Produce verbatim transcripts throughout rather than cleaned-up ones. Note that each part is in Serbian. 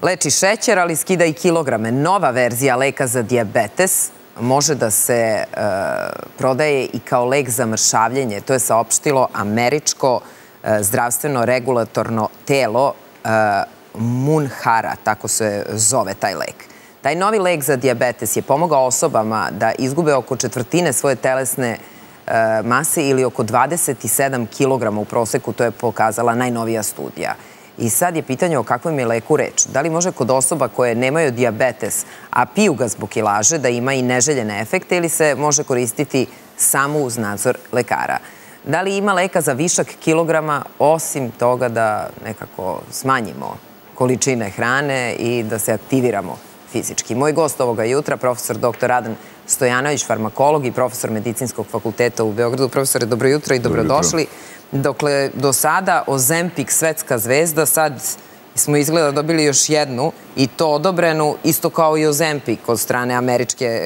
Leči šećer, ali skida i kilograme. Nova verzija leka za dijabetes može da se prodaje i kao lek za mršavljenje. To je saopštilo američko zdravstveno regulatorno telo Munhara, tako se zove taj lek. Taj novi lek za dijabetes je pomogao osobama da izgube oko četvrtine svoje telesne mase ili oko dvadeset sedam kilograma u proseku, to je pokazala najnovija studija. I sad je pitanje o kakvom je leku reč. Da li može kod osoba koje nemaju dijabetes, a piju ga zbog kilaže, da ima i neželjene efekte ili se može koristiti samo uz nadzor lekara? Da li ima leka za višak kilograma, osim toga da nekako smanjimo količine hrane i da se aktiviramo fizički? Moj gost ovoga jutra, profesor doktor Radan Stojanović, farmakolog i profesor Medicinskog fakulteta u Beogradu. Profesore, dobro jutro i dobrodošli. Dokle do sada Ozempic, svetska zvezda, sad smo izgleda dobili još jednu i to odobrenu, isto kao i Ozempic od strane američke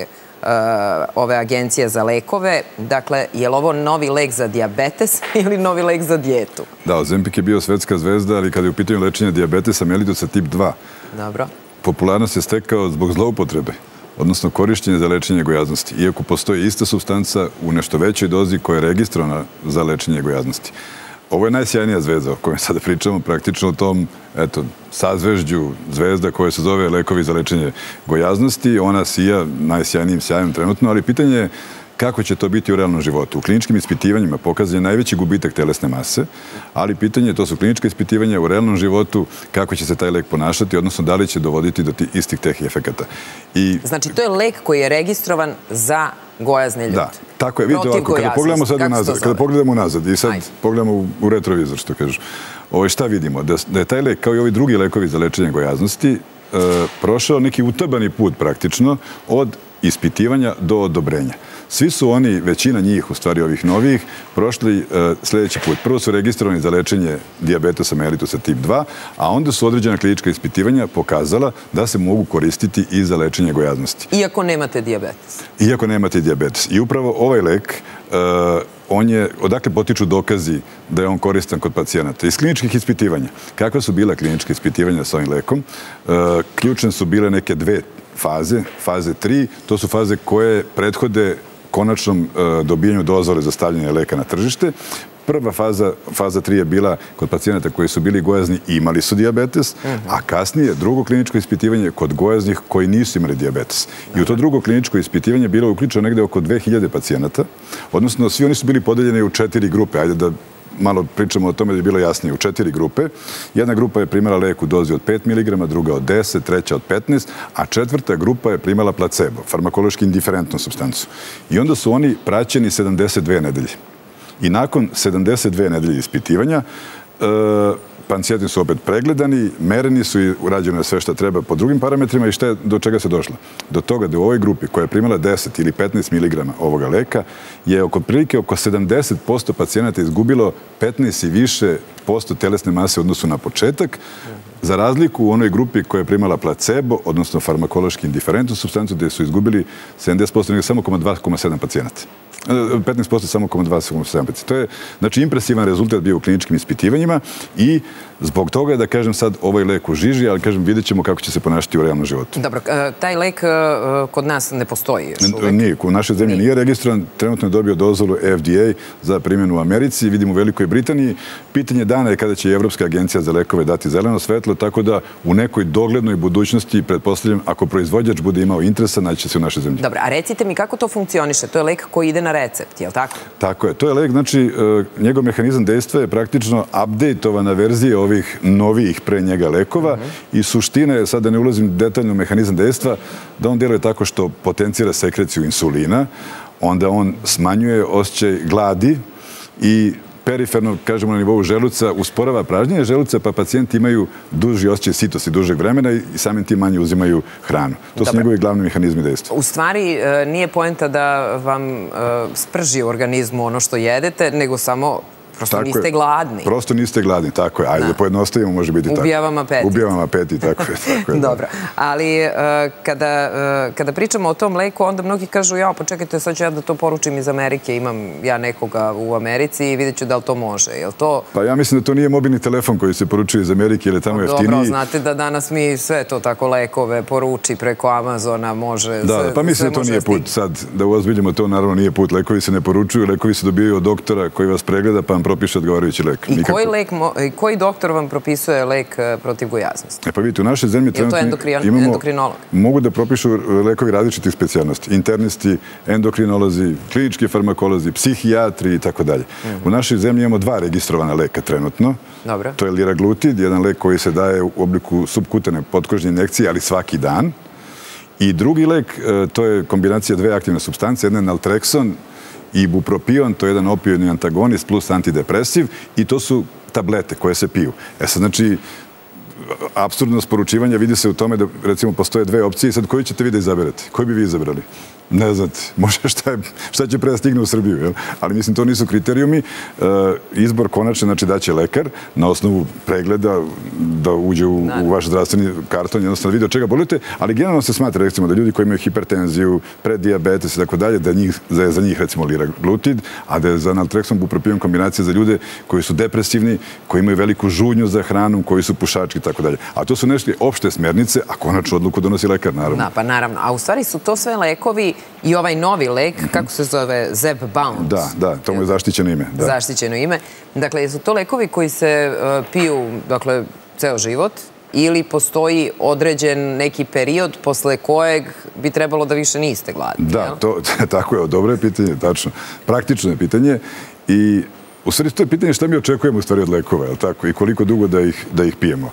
ove agencije za lekove. Dakle, je li ovo novi lek za dijabetes ili novi lek za dijetu? Da, Ozempic je bio svetska zvezda, ali kada je u pitanju lečenja dijabetesa melitusa tip dva, popularnost je stekao zbog zloupotrebe, odnosno korišćenje za lečenje gojaznosti, iako postoji ista supstanca u nešto većoj dozi koja je registrovana za lečenje gojaznosti. Ovo je najsjajnija zvezda o kojoj sada pričamo, praktično o tom sazvežđu zvezda koja se zove lekovi za lečenje gojaznosti. Ona sija najsjajnijim sjajem trenutno, ali pitanje je kako će to biti u realnom životu. U kliničkim ispitivanjima pokazuje najveći gubitak telesne mase, ali pitanje je, to su klinička ispitivanja u realnom životu, kako će se taj lek ponašati, odnosno da li će dovoditi do istih teh efekata. Znači, to je lek koji je registrovan za gojazne ljude. Da, tako je. Vidite ovako, kada pogledamo sad unazad, kada pogledamo unazad i sad pogledamo u retrovizor, što kažeš, šta vidimo? Da je taj lek, kao i ovi drugi lekovi za lečenje gojaznosti, prošao neki utabani put praktično od ispitivanja do odobrenja. Svi su oni, većina njih, u stvari ovih novih, prošli sljedeći put. Prvo su registrovani za lečenje dijabetesa mellitusa tip dva, a onda su određena klinička ispitivanja pokazala da se mogu koristiti i za lečenje gojaznosti. Iako nemate dijabetes? Iako nemate dijabetes. I upravo ovaj lek, on je, odakle potiču dokazi da je on koristan kod pacijenata? Iz kliničkih ispitivanja. Kakva su bila klinička ispitivanja sa ovim lekom? Ključne su bile neke dve faze, faze tri, to su faze koje prethode konačnom dobijanju dozvole za stavljanje leka na tržište. Prva faza, faza tri je bila kod pacijenata koji su bili gojazni i imali su dijabetes, a kasnije drugo kliničko ispitivanje kod gojaznih koji nisu imali dijabetes. I u to drugo kliničko ispitivanje bilo uključeno negde oko dve hiljade pacijenata, odnosno svi oni su bili podeljeni u četiri grupe. Ajde da malo pričamo o tome da je bilo jasnije, u četiri grupe. Jedna grupa je primala lek u dozi od pet miligrama, druga od deset, treća od petnaest, a četvrta grupa je primala placebo, farmakološki indiferentnu supstancu. I onda su oni praćeni sedamdeset dve nedelje. I nakon sedamdeset dve nedelje ispitivanja, pacijenti su opet pregledani, mereni su i urađeno je sve što treba po drugim parametrima i šta je, do čega se došlo? Do toga da u ovoj grupi koja je primala deset ili petnaest miligrama ovoga leka je oko prilike oko sedamdeset posto pacijenata izgubilo petnaest i više posto telesne mase u odnosu na početak, za razliku u onoj grupi koja je primala placebo, odnosno farmakološki indiferentnu supstancu, gde su izgubili sedamdeset posto, nego samo dva zarez sedam pacijenata. petnaest posto samo dva zarez sedam pacijenata. To je, znači, impresivan rezultat bio u kliničkim ispitivanjima i zbog toga je, da kažem sad, ovaj lek u žiži, ali kažem, vidjet ćemo kako će se ponašati u realnom životu. Dobro, taj lek kod nas ne postoji još uvek? Nije, u našoj zemlji nije registrovan, trenutno je dobio dozvolu F D A za primjenu u Americi, vidimo u Velikoj Britaniji. Pitanje dana je kada će i Evropska agencija za lekove dati zeleno svetlo, tako da u nekoj doglednoj budućnosti, pretpostavljam, ako proizvođač bude imao interesa, naći će se u našoj zemlji. Dobro, a recite mi kako to funkcioniše? To je lek koji ide na recept, je li tako? Tako je. To je lek, znači, njegov mehanizam dejstva je praktično updateovana verzija ovih novijih pre njega lekova i suština je, sad da ne ulazim detaljno u mehanizam dejstva, da on djeluje tako što potencira sekreciju insulina, onda on smanjuje osjećaj gladi i periferno, kažemo na nivou želuca, usporava pražnjenje želuca, pa pacijenti imaju duži osjećaj sitosti dužeg vremena i samim tim manje uzimaju hranu. To su njegovi glavni mehanizmi dejstva. U stvari, nije poenta da vam sprži u organizmu ono što jedete, nego samo Prosto niste gladni. Prosto niste gladni, tako je. Ajde, da pojednostavimo, može biti tako. Ubija vam apetit. Ubija vam apetit, tako je. Dobro, ali kada pričamo o tom leku, onda mnogi kažu, ja, pa čekajte, sad ću ja da to poručim iz Amerike, imam ja nekoga u Americi i vidjet ću da li to može. Je li to... Pa ja mislim da to nije mobilni telefon koji se poručuje iz Amerike ili tamo jeftiniji. Dobro, znate da danas mi sve to tako lekove poruči preko Amazona, može... Da, pa mislim da to nije put. Sad, da uozbiljimo to, naravno nije put. Lekovi se ne poručuju, lekovi se dobijaju od doktora koji vas pregleda pa vam propiše odgovarajući lek. I koji doktor vam propisuje lek protiv gojaznosti? E pa vidite, u našoj zemlji trenutno imamo... Mogu da propišu lekovi različitih specijalnosti. Internisti, endokrinolozi, klinički farmakolozi, psihijatri i tako dalje. U našoj zemlji imamo dva registrovana leka trenutno. Dobro. To je liraglutid, jedan lek koji se daje u obliku subkutane potkožne injekcije, ali svaki dan. I drugi lek, to je kombinacija dve aktivne supstance, jedna je naltrekson i bupropion, to je jedan opioidni antagonist plus antidepresiv i to su tablete koje se piju. E sad, znači, apsurdno sporučivanje vidi se u tome da, recimo, postoje dve opcije i sad koju ćete vi da izaberete? Koju bi vi izabrali? Ne znate, možda šta će pre da stigne u Srbiju, jel? Ali mislim, to nisu kriterijumi. Izbor konačno, znači, daće lekar na osnovu pregleda da uđe u vaš zdravstveni karton, jednostavno vidi od čega bolujete, ali generalno se smatra, recimo, da ljudi koji imaju hipertenziju, predijabetes i tako dalje, da je za njih, recimo, liraglutid, a da je za naltrekson bupropion kombinacija za ljude koji su depresivni, koji imaju veliku žudnju za hranom, koji su pušački i tako dalje. A to su nešto opšte smernice, a konačno odluku donosi lekar, naravno. Da, pa naravno. A u stvari su to sve lekovi i ovaj novi lek, kako se zove, Zepbound. Da, da, to mu je zaštićeno ime. Zaštićeno ime. Dakle, su to lekovi koji se piju, dakle, ceo život ili postoji određen neki period posle kojeg bi trebalo da više niste gladni? Da, tako je, dobro je pitanje, tačno. Praktično je pitanje i u stvari to je pitanje šta mi očekujemo u stvari od lekova, je li tako, i koliko dugo da ih pijemo.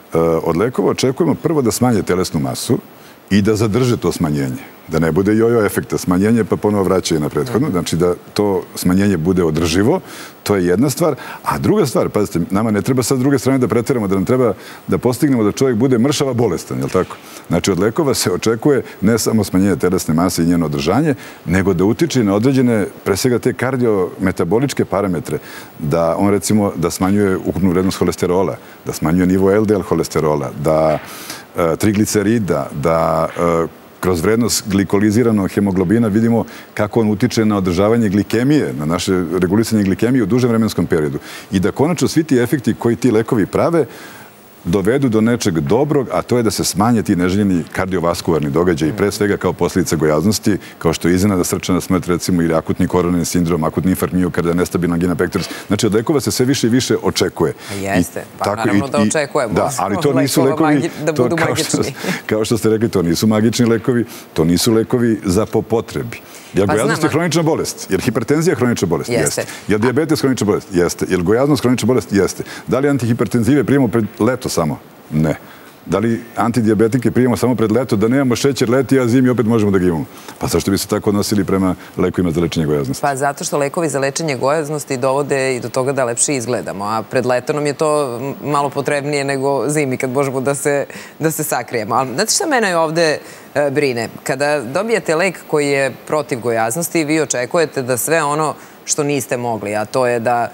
Od lekova očekujemo prvo da smanje telesnu masu i da zadrže to smanjenje. Da ne bude jojo efekta smanjenje pa ponovo vraćaju na prethodno. Znači da to smanjenje bude održivo, to je jedna stvar. A druga stvar, pazite, nama ne treba sad s druge strane da preteramo, da nam treba da postignemo da čovjek bude mršava bolestan, je li tako? Znači od lekova se očekuje ne samo smanjenje telesne mase i njeno održanje, nego da utiče na određene, pre svega te kardiometaboličke parametre, da on recimo da smanjuje ukupnu vrednost holesterola, da smanjuje nivo el de el holesterola, da triglicerida, da kroz vrednost glikoliziranog hemoglobina vidimo kako on utiče na održavanje glikemije, na naše regulisanje glikemije u dužem vremenskom periodu. I da konačno svi ti efekti koji ti lekovi prave dovedu do nečeg dobrog, a to je da se smanje ti neželjeni kardiovaskularni događaj i pre svega kao posljedica gojaznosti, kao što je iznenadna srčana smrt, recimo, ili akutni koronarni sindrom, akutni infarkt miokarda, nestabilna angina pectoris. Znači, od lekova se sve više i više očekuje. Jeste, pa naravno da očekujemo. Da, ali to nisu lekovi, da budu magični. Kao što ste rekli, to nisu magični lekovi, to nisu lekovi za po potrebi. Jer gojaznost je hronična bolest? Jer hipertenzija je hronična bolest? Jeste. Jer dijabetes je hronična bolest? Jeste. Jer gojaznost je hronična bolest? Jeste. Da li antihipertenzive prijemo pred leto samo? Ne. Da li antidijabetike prijemo samo pred leto, da nemamo šećer leti, a zimi opet možemo da ga imamo? Pa zašto bi se tako odnosili prema lekovima za lečenje gojaznosti? Pa zato što lekovi za lečenje gojaznosti dovode i do toga da lepše izgledamo, a pred leto nam je to malo potrebnije nego zimi kad možemo da se sakrijemo. Ali znate šta mene ovde brine? Kada dobijete lek koji je protiv gojaznosti, vi očekujete da sve ono što niste mogli, a to je da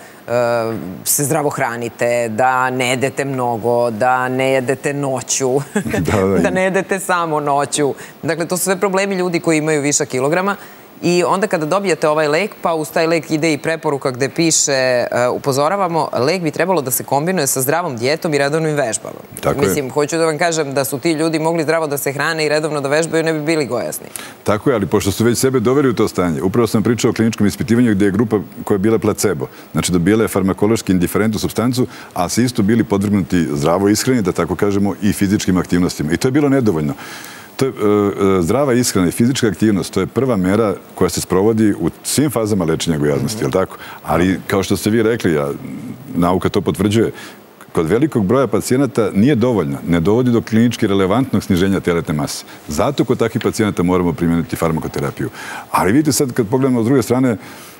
se zdravo hranite, da ne jedete mnogo, da ne jedete noću, da ne jedete samo noću. Dakle, to su sve problemi ljudi koji imaju viša kilograma. I onda kada dobijete ovaj lek, pa uz taj lek ide i preporuka gde piše, upozoravamo, lek bi trebalo da se kombinuje sa zdravom dijetom i redovnim vežbama. Mislim, hoću da vam kažem da su ti ljudi mogli zdravo da se hrane i redovno da vežbaju, ne bi bili gojasni. Tako je, ali pošto su već sebe doveli u to stanje, upravo sam pričao o kliničkom ispitivanju gdje je grupa koja je bila placebo, znači dobila je farmakološki indiferentnu supstancu, a se isto bili podvrgnuti zdravoj ishrani, da tako kažemo, i fizičkim aktivnostima. I to je bilo nedovoljno. Zdrava ishrana i fizička aktivnost, to je prva mera koja se sprovodi u svim fazama lečenja gojaznosti, je li tako? Ali, kao što ste vi rekli, nauka to potvrđuje, kod velikog broja pacijenata nije dovoljna, ne dovodi do klinički relevantnog sniženja teretne mase. Zato kod takvih pacijenata moramo primijeniti farmakoterapiju. Ali vidite sad, kad pogledamo s druge strane,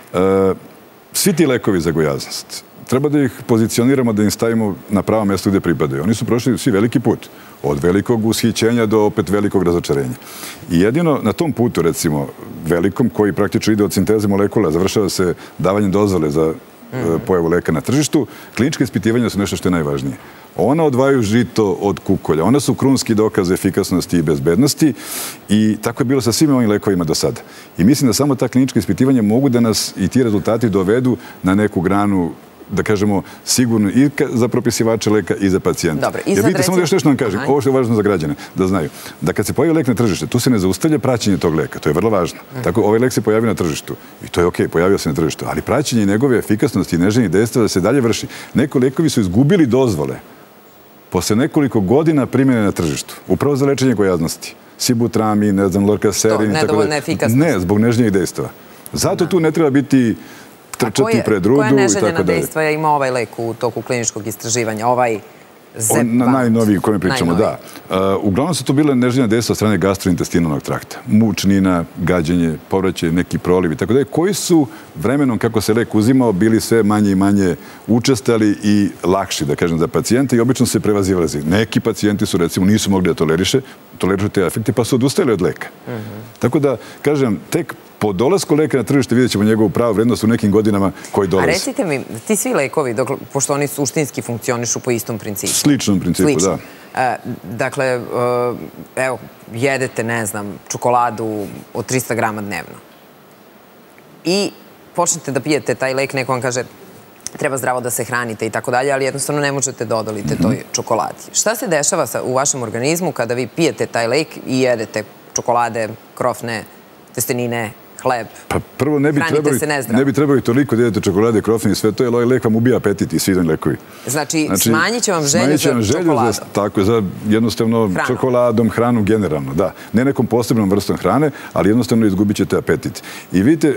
svi ti lekovi za gojaznost, treba da ih pozicioniramo, da im stavimo na pravo mjesto gdje pripadaju. Oni su prošli svi veliki put. Od velikog ushićenja do opet velikog razočarenja. I jedino na tom putu, recimo, velikom, koji praktično ide od sinteze molekula, završava se davanjem dozvole za pojavu leka na tržištu, klinička ispitivanja su nešto što je najvažnije. Ona odvajaju žito od kukolja. Ona su krunski dokaz efikasnosti i bezbednosti i tako je bilo sa svim ovim lekovima do sada. I mislim da samo ta klinička ispitivanja mogu da nas i ti rezultati dovedu na neku granu, da kažemo, sigurno i za propisivače leka i za pacijenta. Dobro, i Jer sad vidite, samo da još nešto vam kažem, Aha. ovo što je važno za građane, da znaju, da kad se pojavi lek na tržište, tu se ne zaustavlja praćenje tog leka, to je vrlo važno. Tako, ovaj lek se pojavio na tržištu i to je okej, pojavio se na tržištu, ali praćenje njegove efikasnosti i neželjenih dejstava da se dalje vrši. Neko lekovi su izgubili dozvole posle nekoliko godina primjene na tržištu, upravo za lečenje gojaznosti. Sibutramin, ne znam, lorcaserin, nedovoljna efikasnost. Ne, zbog nežnjenih dejstava. Zato tu ne treba biti trčati pred rudu i tako dalje. Koja neželjena dejstva je imao ovaj lek u toku kliničkog istraživanja? Ovaj Zepam. Najnoviji o kojem pričamo, da. Uglavnom su to bile neželjena dejstva od strane gastrointestinalnog trakta. Mučnina, gađenje, povraćaj, neki proliv i tako dalje, koji su vremenom, kako se lek uzimao, bili sve manje i manje učestali i lakši, da kažem, za pacijente i obično se prevazilazi. Neki pacijenti su, recimo, nisu mogli da toleriše, tolerišu te efekte, pa su odustajali od leka. Tako da, kažem, tek po dolasku leka na tržište vidjet ćemo njegovu pravu vrednost u nekim godinama koji dolaze. A recite mi, ti svi lekovi, pošto oni suštinski funkcionišu po istom principu? Sličnom principu, da. Dakle, evo, jedete, ne znam, čokoladu od trista grama dnevno i počnete da pijete taj lek, neko vam kaže treba zdravo da se hranite i tako dalje, ali jednostavno ne možete da odolite toj čokoladi. Šta se dešava u vašem organizmu kada vi pijete taj lek i jedete čokolade, krofne, testenine, hleb, pa prvo ne bi hranite se nezdravo? Ne bi trebali toliko da jedete čokolade, krofne i sve to, jer ovaj lek vam ubija apetit i svi dan lekovi. Znači, smanjit će vam želju za čokoladom? Tako, za jednostavno čokoladom, hranu generalno, da. Ne nekom posebnom vrstom hrane, ali jednostavno izgubit ćete apetit. I vidite,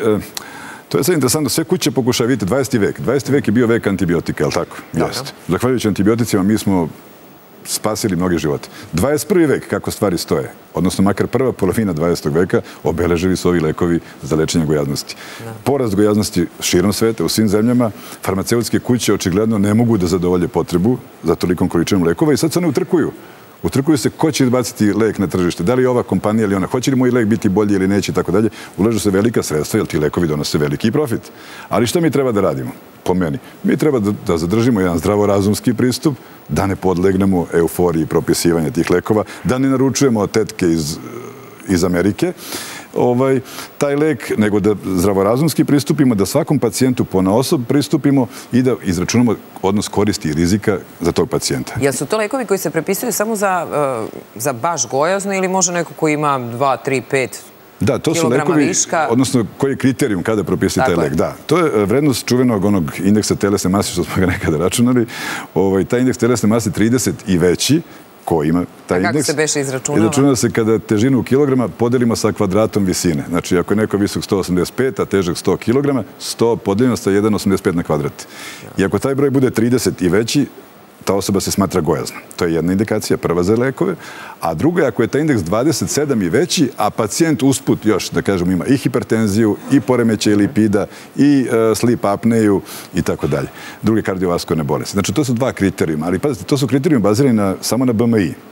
to je sad interesantno, sve kuće pokušaju, vidite, dvadeseti vek. dvadeseti vek je bio vek antibiotika, je li tako? Jeste. Zahvaljujući antibioticima mi smo spasili mnoge živote. dvadeset prvi vek, kako stvari stoje, odnosno makar prva polovina dvadesetog veka, obeležili su ovi lekovi za lečenje gojaznosti. Porast gojaznosti širom sveta, u svim zemljama, farmaceutske kuće očigledno ne mogu da zadovolje potrebu za tolikom količinom lekova i sad se one utrkuju. Utrkuju se ko će izbaciti lek na tržište, da li je ova kompanija ili ona, hoće li moj lek biti bolji ili neće i tako dalje. Ulažu se velika sredstva, jer ti lekovi donose veliki profit. Ali što mi treba da radimo? Po meni. Mi treba da zadržimo jedan zdravorazumski pristup, da ne podlegnemo euforiji propisivanja tih lekova, da ne naručujemo tetke iz, iz Amerike, ovaj, taj lek, nego da zdravorazumski pristupimo, da svakom pacijentu ponaosob pristupimo i da izračunamo odnos koristi i rizika za tog pacijenta. Jel su to lekovi koji se prepisuju samo za, za baš gojazno ili može neko koji ima dva, tri, pet Da, to su lekovi, odnosno koji je kriterijum kada propisati taj lek. Da, to je vrednost čuvenog onog indeksa telesne mase, što smo ga nekada računali. Taj indeks telesne mase trideset i veći, ko ima taj indeks. A kako se beše izračunava? Izračunava se kada težinu u kilograma podelimo sa kvadratom visine. Znači, ako je neko visok sto osamdeset pet, a težak sto kilograma, sto podeljeno sa jedan zarez osamdeset pet na kvadrat. I ako taj broj bude trideset i veći, ta osoba se smatra gojazna. To je jedna indikacija, prva za lekove. A druga je ako je taj indeks dvadeset sedam i veći, a pacijent usput još, da kažemo, ima i hipertenziju, i poremećaj lipida, i sleep apneju, i tako dalje. Druge kardiovaskularne bolesti. Znači, to su dva kriterijuma. Ali, pazite, to su kriterijumi bazirani samo na B M I.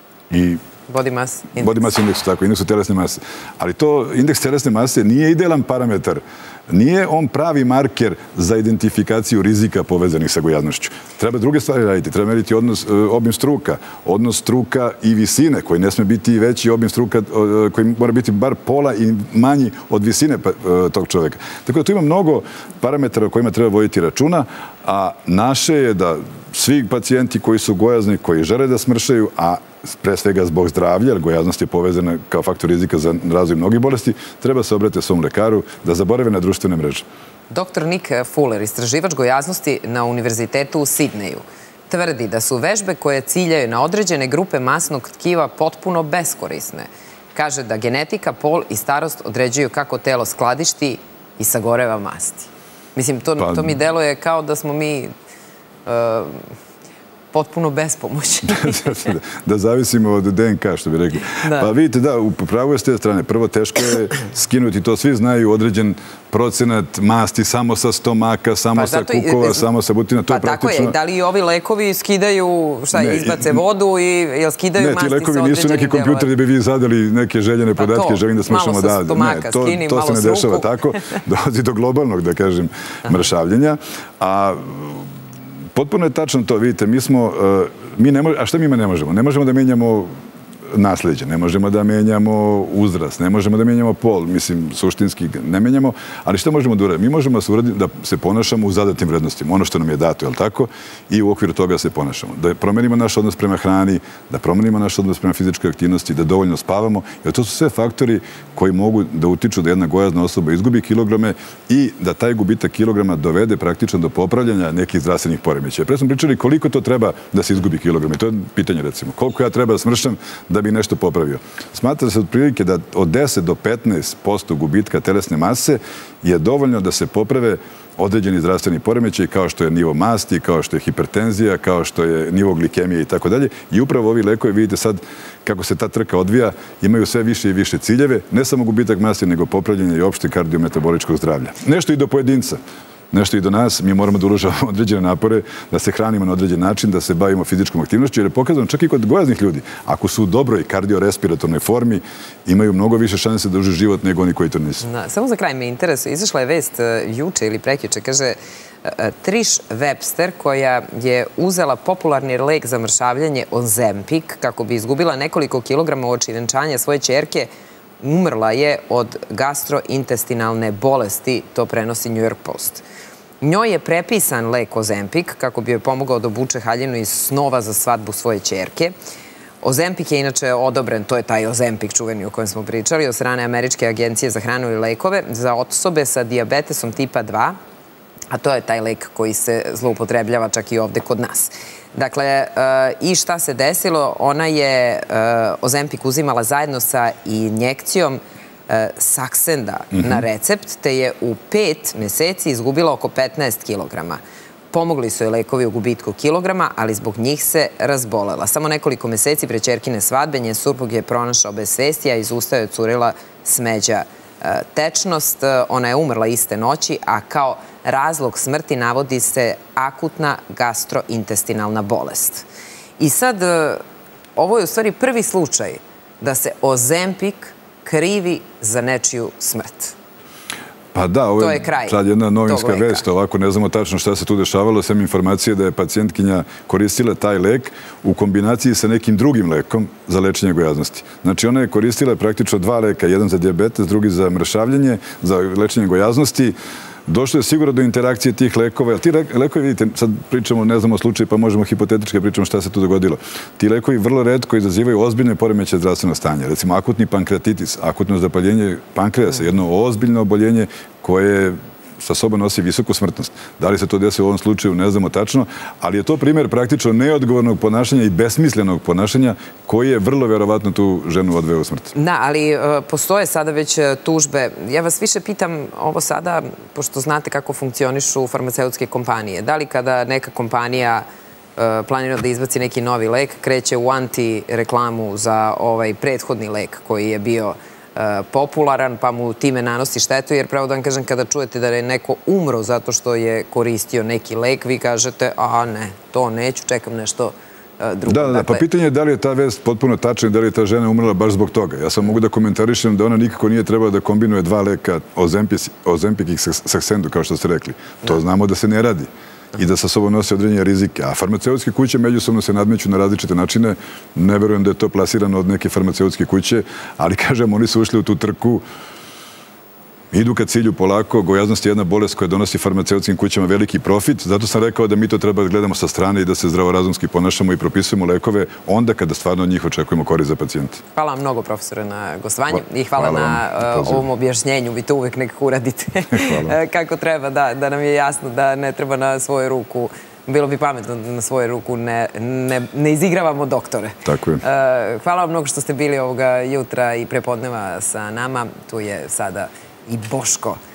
I Body mass index. Body mass index, tako, indeksu telesne mase. Ali to, indeks telesne mase nije idealan parametar. Nije on pravi marker za identifikaciju rizika povezanih sa gojaznošću. Treba druge stvari raditi. Treba meriti odnos, obim struka, odnos struka i visine, koji ne sme biti veći obim struka, koji mora biti bar pola i manji od visine tog čoveka. Tako da tu ima mnogo parametara o kojima treba voditi računa, a naše je da svi pacijenti koji su gojazni, koji žele da smršaju, a pre svega zbog zdravlja, jer gojaznost je povezana kao faktor rizika za razvoj mnogih bolesti, treba se obratiti svom lekaru da zaborave na društvene mreže. doktor Nick Fuller, istraživač gojaznosti na Univerzitetu u Sidneju, tvrdi da su vežbe koje ciljaju na određene grupe masnog tkiva potpuno beskorisne. Kaže da genetika, pol i starost određuju kako telo skladišti i sagoreva masti. Mislim, to mi deluje kao da smo mi potpuno bespomoćni. Da zavisimo od D N K, što bi rekli. Pa vidite, da, upravo je s te strane. Prvo, teško je skinuti, to svi znaju, određen procenat masti samo sa stomaka, samo sa kukova, samo sa butina. Pa tako je, da li i ovi lekovi skidaju, šta, izbace vodu i jel skidaju masti sa određenim delova? Ne, ti lekovi nisu neki kompjuter gdje bi vi zadali neke željene podatke, želim da smršamo da... Malo sa stomaka skini, malo s ruku. To se ne dešava tako. Dolazi do globalnog, da kažem, mršavljenja. A potpuno je tačno to, vidite, mi smo, a šta mi ne možemo? Ne možemo da menjamo nasleđe, ne možemo da menjamo uzrast, ne možemo da menjamo pol, mislim, suštinski ne menjamo, ali šta možemo da uradimo? Mi možemo da se ponašamo u zadatim vrednostima, ono što nam je dato, je li tako? I u okviru toga se ponašamo. Da promenimo naš odnos prema hrani, da promenimo naš odnos prema fizičkoj aktivnosti, da dovoljno spavamo, jer to su sve faktori koji mogu da utiču da jedna gojazna osoba izgubi kilograme i da taj gubitak kilograma dovede praktično do popravljanja nekih zdravstvenih poremećaja. Pre smo pričali koliko to treba da se izgubi kilograme. To je pitanje, recimo. Koliko ja treba da smršam da bi nešto popravio. Smatra se otprilike da od deset do petnaest posto gubitka telesne mase je dovoljno da se poprave određeni zdravstveni poremećaj kao što je nivo masti, kao što je hipertenzija, kao što je nivo glikemije i tako dalje. I upravo ovi lekovi, vidite sad kako se ta trka odvija, imaju sve više i više ciljeve, ne samo gubitak masti, nego popravljanje i opšte kardiometaboličkog zdravlja. Nešto i do pojedinca. Nešto i do nas, mi moramo da uložavamo određene napore, da se hranimo na određen način, da se bavimo fizičkom aktivnošću, jer je pokazano čak i kod gojaznih ljudi, ako su u dobroj kardiorespiratornoj formi, imaju mnogo više šanse da užive život nego oni koji to nisu. Samo za kraj me interesuje, izašla je vest juče ili prekjuče, kaže Trish Webster, koja je uzela popularni lek za mršavljanje Ozempic, kako bi izgubila nekoliko kilograma uoči venčanja svoje ćerke, umrla je od gastrointestinalne bolesti, to prenosi New York Post. Njoj je prepisan lek Ozempic kako bi joj pomogao da obuče haljinu iz snova za svadbu svoje ćerke. Ozempic je inače odobren, to je taj Ozempic čuveni o kojem smo pričali, od strane Američke agencije za hranu i lekove za osobe sa dijabetesom tipa dva, a to je taj lek koji se zloupotrebljava čak i ovde kod nas. Dakle, i šta se desilo? Ona je Ozempic uzimala zajedno sa injekcijom Saxenda na recept, te je u pet meseci izgubila oko petnaest kilograma. Pomogli su joj lekovi u gubitku kilograma, ali zbog njih se razbolela. Samo nekoliko meseci pre ćerkine svadbe njen suprug je pronašao bez svesti, a iz usta je curila smeđa tečnost. Ona je umrla iste noći, a kao razlog smrti navodi se akutna gastrointestinalna bolest. I sad, ovo je u stvari prvi slučaj da se Ozempic krivi za nečiju smrt. Pa da, ovo je sad jedna novinska vest, ovako ne znamo tačno šta se tu dešavalo, sem informacije da je pacijentkinja koristila taj lek u kombinaciji sa nekim drugim lekom za lečenje gojaznosti. Znači ona je koristila praktično dva leka, jedan za dijabetes, drugi za mršavljenje, za lečenje gojaznosti. Došlo je sigurno do interakcije tih lekova. Ti lekovi, vidite, sad pričamo, ne znamo slučaj, pa možemo hipotetički pričamo šta se tu dogodilo. Ti lekovi vrlo retko izazivaju ozbiljne poremećaje zdravstvenog stanja. Recimo, akutni pankreatitis, akutno zapaljenje pankreasa, jedno ozbiljno oboljenje koje sa sobom nosi visoku smrtnost. Da li se to desi u ovom slučaju, ne znamo tačno, ali je to primjer praktično neodgovornog ponašanja i besmislenog ponašanja koji je vrlo verovatno tu ženu odveo u smrt. Da, ali postoje sada već tužbe. Ja vas više pitam ovo sada, pošto znate kako funkcionišu farmaceutske kompanije. Da li kada neka kompanija planira da izbaci neki novi lek, kreće u anti-reklamu za ovaj prethodni lek koji je bio popularan, pa mu time nanosi štetu, jer pravo da vam kažem, kada čujete da je neko umro zato što je koristio neki lek, vi kažete, a ne, to neću, čekam nešto drugo. Da, da, pa pitanje je da li je ta vest potpuno tačna i da li je ta žena umrla baš zbog toga. Ja sam mogu da komentarišem da ona nikako nije trebala da kombinuje dva leka, Ozempic i Saxendu, kao što ste rekli. To znamo da se ne radi i da sa sobom nosi određenje rizike. A farmaceutske kuće međusobno se nadmeću na različite načine. Ne verujem da je to plasirano od neke farmaceutske kuće, ali kažem, oni su ušli u tu trku, idu ka cilju polako. Gojaznost je jedna bolest koja donosi farmaceutskim kućama veliki profit. Zato sam rekao da mi to treba da gledamo sa strane i da se zdravorazumski ponašamo i propisujemo lekove onda kada stvarno od njih očekujemo korist za pacijenta. Hvala vam mnogo, profesore, na gostovanju i hvala na ovom objašnjenju. Vi to uvek nekako uradite kako treba, da nam je jasno da ne treba na svoju ruku, bilo bi pametno da na svoju ruku ne izigravamo doktore. Tako je. Hvala vam mnogo što ste bili ovoga jutra i prepodneva sa nama. Tu je sada i Boško